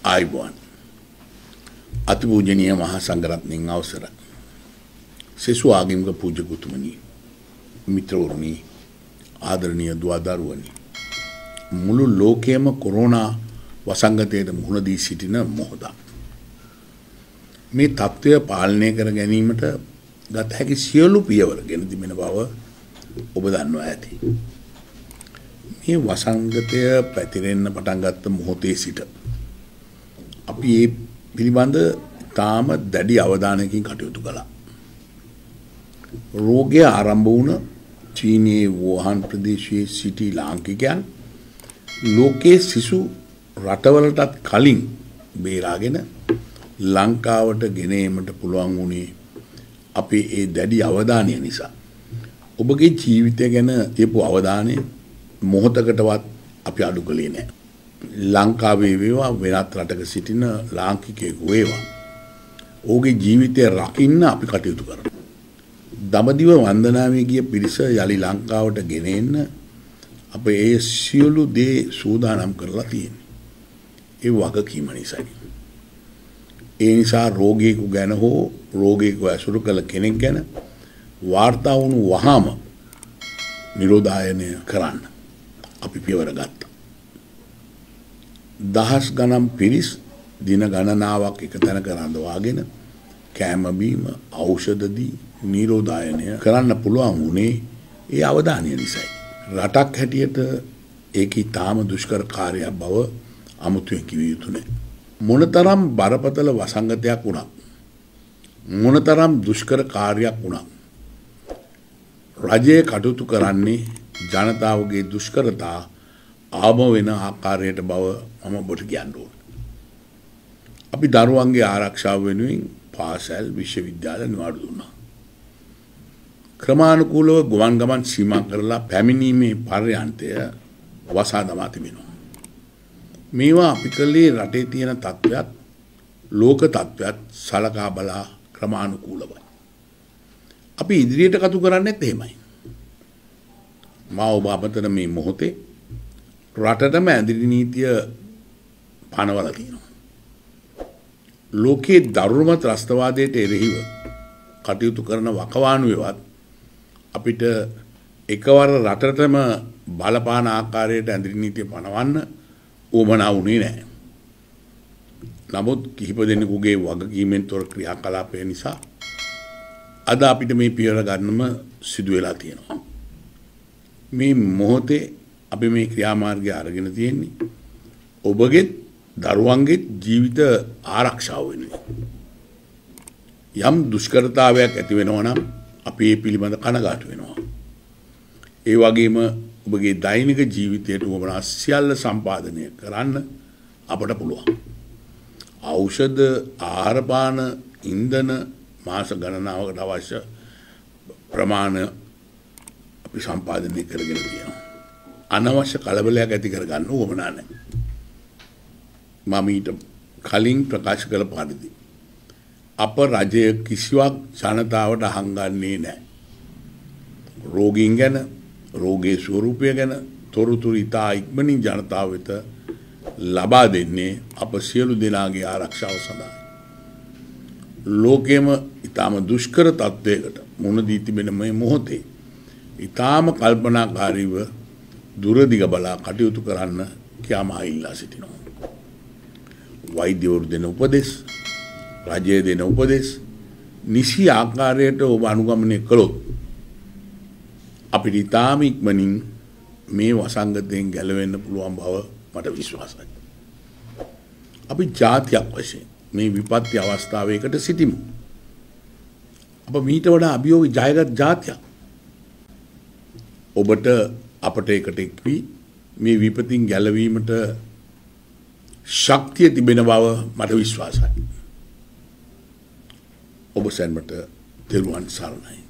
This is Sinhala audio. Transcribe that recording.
ආයුබෝවන් අතිපූජනීය මහා සංඝරත්නයන් අවසර සෙසු ආගමික පූජකුතුමනි මිත්‍රවරුනි ආදරණීය දුවදරුවනි මුළු ලෝකයේම කොරෝනා වසංගතයට මුහුණ දී සිටින මොහොත මේ තත්ත්වය පාලනය කර ගැනීමට ගත හැකි සියලු පියවර ගෙන තිබෙන බව ඔබ දන්නවා ඇති. මේ වසංගතය පැතිරෙන්න පටන් ගත්ත මොහොතේ සිට අපි මේ පිළිබඳ තාම දැඩි අවධානයකින් කටයුතු කළා. රෝගය ආරම්භ වුණ චීනයේ වුහාන් ප්‍රදේශයේ සිටි ලාංකිකයන් ලෝකයේ සිසු රටවලටත් කලින් බේරාගෙන ලංකාවට ගෙන ඒමට පුළුවන් වුණේ අපේ ඒ දැඩි අවධානය නිසා. ඔබගේ ජීවිතය ගැන තියපු අවධානය මොහොතකටවත් අපි අඩු කළේ නැහැ. ලංකාවේ වේවා වෙනත් රටක සිටින ලාංකිකයෙකු වේවා ඔහුගේ ජීවිතය රකින්න අපි කටයුතු කරනවා. දඹදිව වන්දනාවේ ගිය පිරිස යලි ලංකාවට ගෙන එන්න අප ඒ සියලු දේ සූදානම් කරලා තියෙනවා. ඒ වගකීම නිසායි. ඒ නිසා රෝගියෙකු ගැන හෝ රෝගියෙකු ඇසුරු කළ කෙනෙක් ගැන වාර්තා වුණු වහාම නිරෝධායනය කරන්න අපි පියවර ගත්තා. දහස් ගණන් පිරිස් දින ගණනාවක් එක තැනක රඳවාගෙන කෑම බීම ඖෂධ දී නිරෝධායනය කරන්න පුළුවන් වුණේ ඒ අවධානය නිසායි. රටක් හැටියට ඒක ඊටාම දුෂ්කර කාර්යයක් බව අමුතුවෙන් කිව යුතු නැහැ. මොනතරම් බරපතල වසංගතයක් වුණත් මොනතරම් දුෂ්කර කාර්යයක් වුණත් රජය කටයුතු කරන්නේ ජනතාවගේ දුෂ්කරතා ආම වෙන ආකාරයට බව මම ඔබට කියන්න ඕන. අපි දරුවන්ගේ ආරක්ෂාව වෙනුවෙන් පාසල් විශ්වවිද්‍යාල නිවාඩු දුන්නා. ක්‍රමානුකූලව ගුවන් ගමන් සීමා කරලා පැමිණීමේ පර්යන්තය වසා දමා තිබෙනවා. මේවා අපි කළේ රටේ තියෙන තත්ත්වයක් ලෝක තත්ත්වයක් සලකා බලා ක්‍රමානුකූලවයි. අපි ඉදිරියට කටයුතු කරන්නේත් එහෙමයි. මා ඔබ අමතන මේ මොහොතේ රටටම ඇඳිරි නීතිය පනවලා තියෙනවා. ලෝකයේ දරුණුම ත්‍රස්තවාදයට එරෙහිව කටයුතු කරන වකවානුවේවත් අපිට එකවර රටටම බලපාන ආකාරයට ඇඳිරි නීතිය පනවන්න උවමනා වුණේ නැහැ. නමුත් කිහිප දෙනෙකුගේ වගකීමෙන් තොර ක්‍රියාකලාපය නිසා අද අපිට මේ පියවර ගන්නම සිදු වෙලා තියෙනවා. මේ මොහොතේ අපි මේ ක්‍රියාමාර්ගය අරගෙන තියෙන්නේ ඔබගේ දරුවන්ගේ ජීවිත ආරක්ෂාව වෙනුවෙන්. යම් දුෂ්කරතාවයක් ඇති වෙනවා නම් අපි ඒ පිළිබඳ කනගාටු වෙනවා. ඒ වගේම ඔබගේ දෛනික ජීවිතයට උවමනා සියල්ල සම්පාදනය කරන්න අපට පුළුවන්. ඖෂධ, ආහාර පාන, ඉන්ධන මාස ගණනාවකට අවශ්‍ය ප්‍රමාණ අපි සම්පාදනය කරගෙන තියෙනවා. අනවශ්‍ය කලබලයක් ඇති කරගන්න උවමනා නැහැ. මම ඊට කලින් ප්‍රකාශ කළ පරිදි අප රජය කිසිවක් ජනතාවට හංගන්නේ නැහැ. රෝගීන් ගැන රෝගයේ ස්වරූපය ගැන තොරතුරු ඉතා ඉක්මනින් ජනතාව වෙත ලබා දෙන්නේ අප සියලු දෙනාගේ ආරක්ෂාව සඳහායි. ලෝකයේම ඊටාම දුෂ්කර තත්ත්වයකට මුහුණ දී තිබෙන මේ මොහොතේ ඊටාම කල්පනාකාරීව දුරදිග බලා කටයුතු කරන්න කියාමා ඉල්ලා සිටිනවා. වෛද්‍යවරු දෙන උපදෙස්, රජය දෙන උපදෙස් නිසි ආකාරයට ඔබ අනුගමනය කළොත් අපිට ඊටාම ඉක්මනින් මේ වසංගතයෙන් ගැලවෙන්න පුළුවන් බව මට විශ්වාසයි. අපි ජාතියක් වශයෙන් මේ විපත්ති අවස්ථාවයකට සිටිමු. අප මීට වඩා අභියෝග ජයගත් ජාතියක්. ඔබට අපට එකට එක්වි මේ විපතින් ගැලවීමට ශක්තිය තිබෙන බව මට විශ්වාසයි. ඔබ සැමට තෙරුවන් සරණයි.